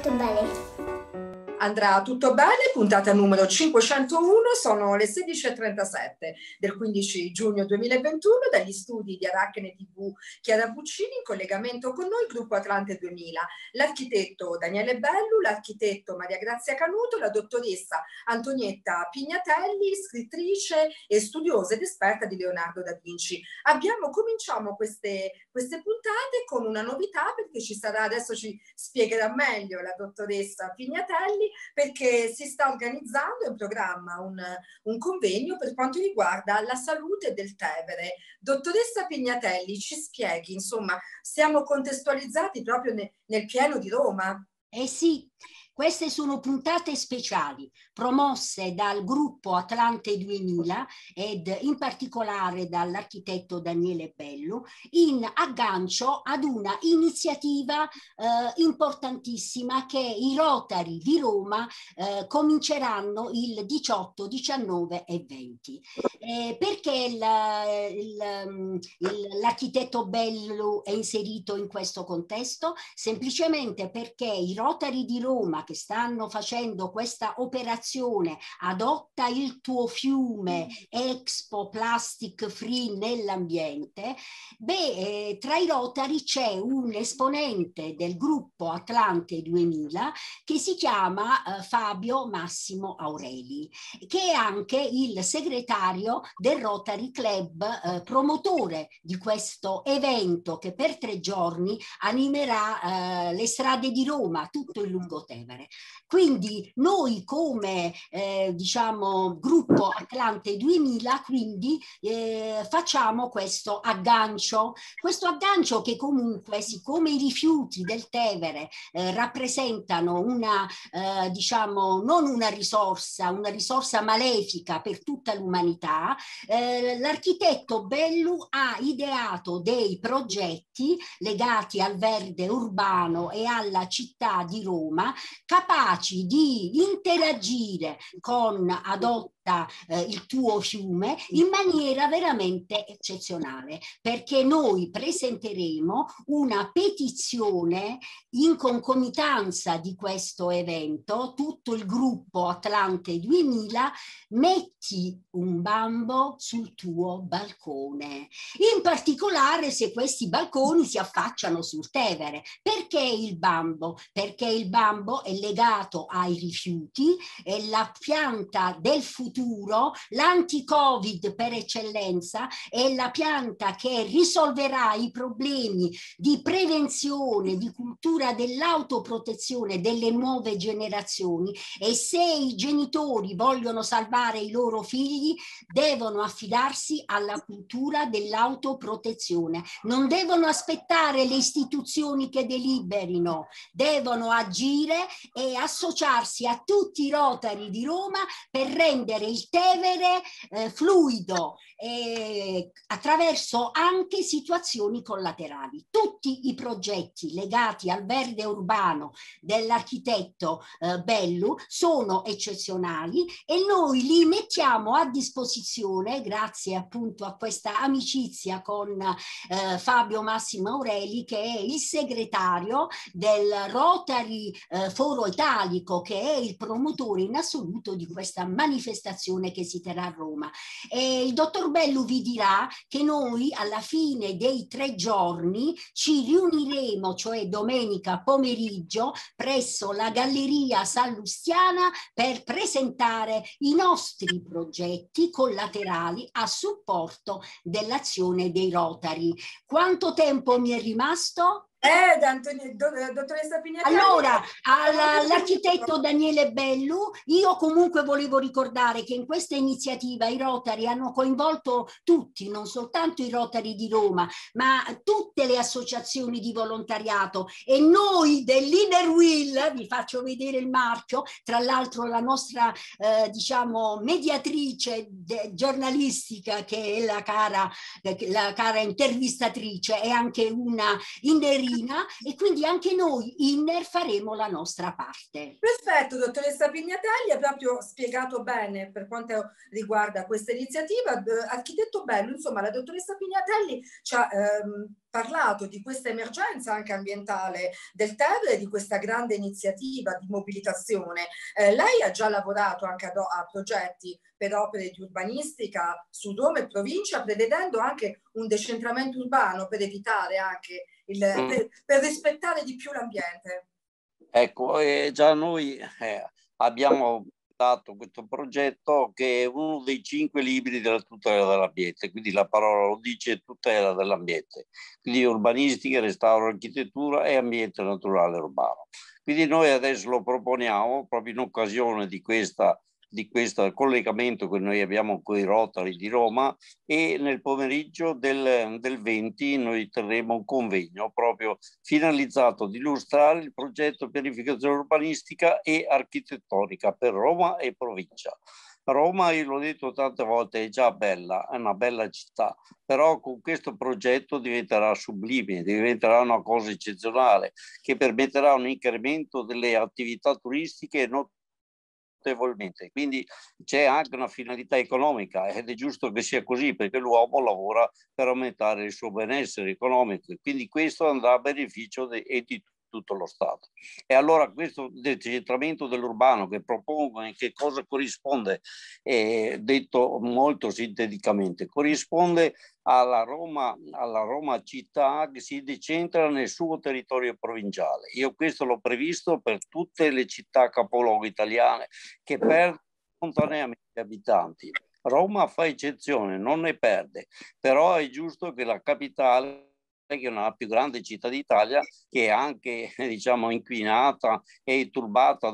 tutto bene? Andrà tutto bene, puntata numero 501, sono le 16:37 del 15 giugno 2021, dagli studi di Arachne TV Chiara Puccini, in collegamento con noi il gruppo Atlante 2000, l'architetto Daniele Bellu, l'architetto Maria Grazia Canuto, la dottoressa Antonietta Pignatelli, scrittrice e studiosa ed esperta di Leonardo da Vinci. Cominciamo queste puntate con una novità, perché ci sarà, adesso ci spiegherà meglio la dottoressa Pignatelli, perché si sta organizzando in programma un convegno per quanto riguarda la salute del Tevere. Dottoressa Pignatelli, ci spieghi, insomma, siamo contestualizzati proprio nel pieno di Roma? Sì, queste sono puntate speciali promosse dal gruppo Atlante 2000 ed in particolare dall'architetto Daniele Bellu in aggancio ad una iniziativa importantissima che i Rotary di Roma cominceranno il 18, 19 e 20. Perché l'architetto Bellu è inserito in questo contesto? Semplicemente perché i Rotary di Roma che stanno facendo questa operazione Adotta il tuo fiume, Expo Plastic Free nell'ambiente, tra i Rotary c'è un esponente del gruppo Atlante 2000 che si chiama Fabio Massimo Aureli, che è anche il segretario del Rotary Club, promotore di questo evento che per 3 giorni animerà le strade di Roma, tutto il lungotevere. Quindi noi come diciamo gruppo Atlante 2000 quindi facciamo questo aggancio che comunque, siccome i rifiuti del Tevere rappresentano una diciamo non una risorsa malefica per tutta l'umanità, l'architetto Bellu ha ideato dei progetti legati al verde urbano e alla città di Roma, capaci di interagire con Adotta il tuo fiume in maniera veramente eccezionale, perché noi presenteremo una petizione in concomitanza di questo evento, tutto il gruppo Atlante 2000, metti un bambo sul tuo balcone, in particolare se questi balconi si affacciano sul Tevere. Perché il bambo? Perché il bambo è legato ai rifiuti, è la pianta del futuro, l'anti-Covid per eccellenza, è la pianta che risolverà i problemi di prevenzione, di cultura dell'autoprotezione delle nuove generazioni, e se i genitori vogliono salvare i loro figli devono affidarsi alla cultura dell'autoprotezione, non devono aspettare le istituzioni che deliberino, devono agire e associarsi a tutti i Rotary di Roma per rendere il Tevere fluido attraverso anche situazioni collaterali. Tutti i progetti legati al verde urbano dell'architetto Bellu sono eccezionali e noi li mettiamo a disposizione grazie appunto a questa amicizia con Fabio Massimo Aureli, che è il segretario del Rotary Foro Italico, che è il promotore in assoluto di questa manifestazione che si terrà a Roma. E il dottor Bellu vi dirà che noi alla fine dei 3 giorni ci riuniremo, cioè domenica pomeriggio, presso la Galleria Sallustiana per presentare i nostri progetti collaterali a supporto dell'azione dei Rotary. Quanto tempo mi è rimasto? Dottoressa Pignatelli. Allora, all'architetto Daniele Bellu, io comunque volevo ricordare che in questa iniziativa i Rotary hanno coinvolto tutti, non soltanto i Rotary di Roma, ma tutte le associazioni di volontariato, e noi dell'Inner Wheel, vi faccio vedere il marchio, tra l'altro la nostra diciamo mediatrice giornalistica, che è la cara intervistatrice, è anche una Inner Marina, e quindi anche noi Inner faremo la nostra parte. Perfetto, dottoressa Pignatelli, ha proprio spiegato bene per quanto riguarda questa iniziativa. Architetto Bello, insomma, la dottoressa Pignatelli ci ha parlato di questa emergenza anche ambientale del Tevere, di questa grande iniziativa di mobilitazione. Lei ha già lavorato anche a progetti per opere di urbanistica su Roma e provincia, prevedendo anche un decentramento urbano per evitare anche per rispettare di più l'ambiente. Ecco, già noi abbiamo dato questo progetto, che è uno dei 5 libri della tutela dell'ambiente, quindi la parola lo dice, tutela dell'ambiente, quindi urbanistica, restauro, architettura e ambiente naturale urbano. Quindi noi adesso lo proponiamo proprio in occasione di questo collegamento che noi abbiamo con i Rotary di Roma, e nel pomeriggio del 20 noi terremo un convegno proprio finalizzato ad illustrare il progetto pianificazione urbanistica e architettonica per Roma e provincia. Roma, io l'ho detto tante volte, è già bella, è una bella città, però con questo progetto diventerà sublime, diventerà una cosa eccezionale che permetterà un incremento delle attività turistiche notevolmente. Quindi c'è anche una finalità economica, ed è giusto che sia così, perché l'uomo lavora per aumentare il suo benessere economico, e quindi questo andrà a beneficio di tutto lo Stato. E allora questo decentramento dell'urbano che propongo, in che cosa corrisponde? Detto molto sinteticamente, corrisponde alla Roma città che si decentra nel suo territorio provinciale. Io questo l'ho previsto per tutte le città capoluogo italiane che perdono spontaneamente abitanti. Roma fa eccezione, non ne perde, però è giusto che la capitale, che è una più grande città d'Italia, che è anche diciamo inquinata e turbata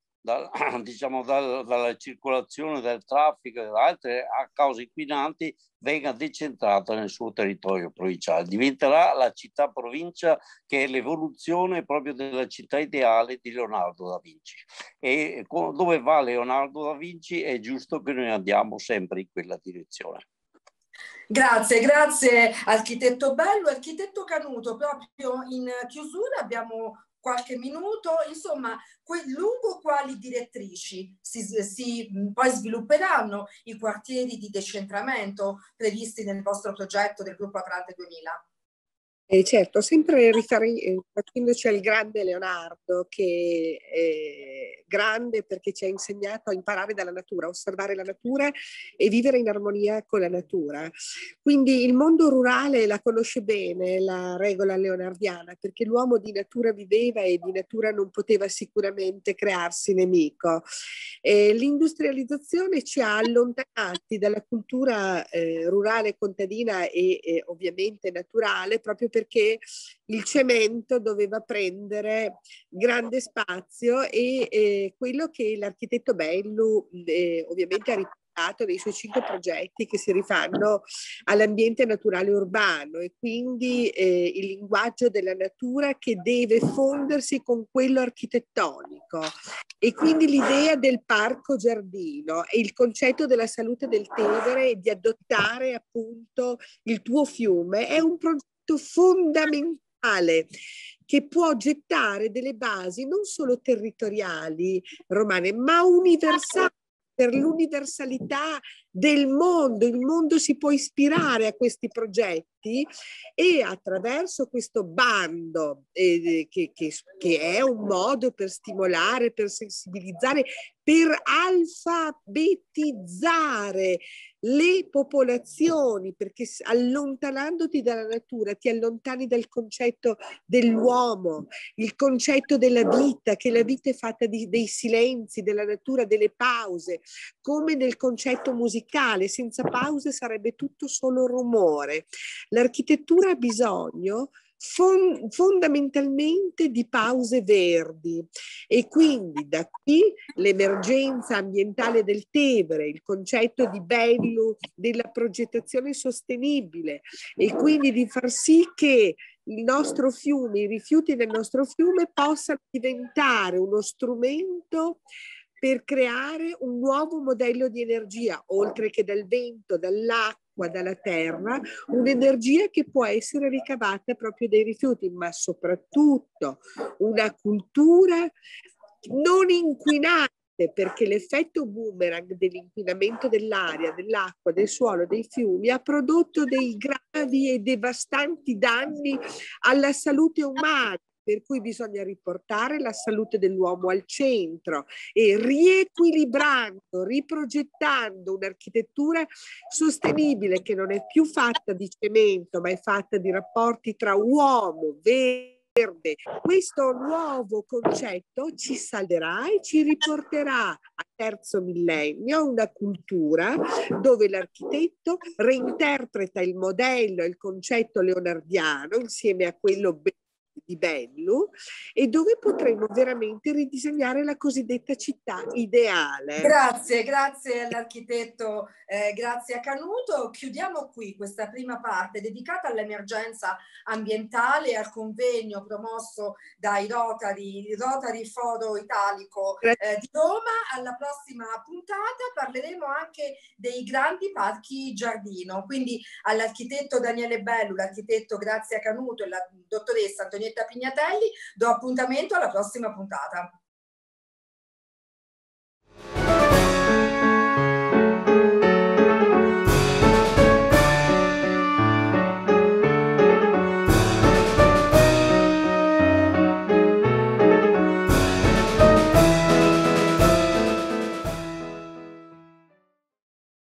dalla circolazione del traffico e da altre a cause inquinanti, venga decentrata nel suo territorio provinciale. Diventerà la città provincia, che è l'evoluzione proprio della città ideale di Leonardo da Vinci. E dove va Leonardo da Vinci è giusto che noi andiamo sempre in quella direzione. Grazie, grazie architetto Bello. Architetto Canuto, proprio in chiusura abbiamo qualche minuto, insomma, lungo quali direttrici poi svilupperanno i quartieri di decentramento previsti nel vostro progetto del Gruppo Atlante 2000? Certo, sempre facendoci al grande Leonardo, che è grande perché ci ha insegnato a imparare dalla natura, a osservare la natura e vivere in armonia con la natura. Quindi il mondo rurale la conosce bene, la regola leonardiana, perché l'uomo di natura viveva e di natura non poteva sicuramente crearsi nemico. L'industrializzazione ci ha allontanati dalla cultura rurale, contadina e ovviamente naturale, proprio perché il cemento doveva prendere grande spazio, e quello che l'architetto Bellu ovviamente ha riportato nei suoi 5 progetti, che si rifanno all'ambiente naturale urbano, e quindi il linguaggio della natura che deve fondersi con quello architettonico, e quindi l'idea del parco giardino e il concetto della salute del Tevere e di adottare appunto il tuo fiume è un progetto fondamentale che può gettare delle basi non solo territoriali romane, ma universali, per l'universalità del mondo. Il mondo si può ispirare a questi progetti, e attraverso questo bando che è un modo per stimolare, per sensibilizzare, per alfabetizzare le popolazioni, perché allontanandoti dalla natura ti allontani dal concetto dell'uomo, il concetto della vita, che la vita è fatta dei silenzi, della natura, delle pause, come nel concetto musicale, senza pause sarebbe tutto solo rumore. L'architettura ha bisogno fondamentalmente di pause verdi, e quindi da qui l'emergenza ambientale del Tevere, il concetto di Bellu della progettazione sostenibile, e quindi di far sì che il nostro fiume, i rifiuti del nostro fiume possano diventare uno strumento per creare un nuovo modello di energia, oltre che dal vento, dall'acqua, dall'acqua, dalla terra, un'energia che può essere ricavata proprio dai rifiuti, ma soprattutto una cultura non inquinante, perché l'effetto boomerang dell'inquinamento dell'aria, dell'acqua, del suolo, dei fiumi ha prodotto dei gravi e devastanti danni alla salute umana, per cui bisogna riportare la salute dell'uomo al centro e riequilibrando, riprogettando un'architettura sostenibile che non è più fatta di cemento, ma è fatta di rapporti tra uomo, verde. Questo nuovo concetto ci salverà e ci riporterà al terzo millennio, una cultura dove l'architetto reinterpreta il modello e il concetto leonardiano insieme a quello di Bellu, e dove potremo veramente ridisegnare la cosiddetta città ideale. Grazie all'architetto, grazie a Canuto. Chiudiamo qui questa prima parte dedicata all'emergenza ambientale e al convegno promosso dai Rotary Foro Italico di Roma. Alla prossima puntata parleremo anche dei grandi parchi giardino, quindi all'architetto Daniele Bellu, l'architetto Grazia Canuto e la dottoressa Antonietta Pignatelli do appuntamento alla prossima puntata.